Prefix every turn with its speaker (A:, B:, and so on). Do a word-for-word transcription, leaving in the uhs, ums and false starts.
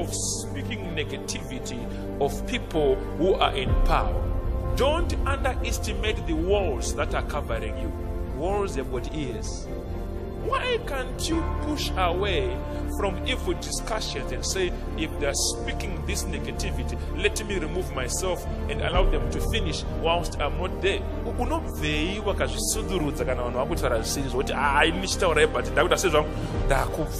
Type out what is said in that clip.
A: of speaking negativity of people who are in power. Don't underestimate the walls that are covering you. Walls have got ears. Why can't you push away from evil discussions and say, if they're speaking this negativity, let me remove myself and allow them to finish whilst I'm not there? Unobveiwa kazvisudurudza kana vanhu vakutaura zvisizvo kuti ah ini chitaura but ndakuita sezvangu ndaku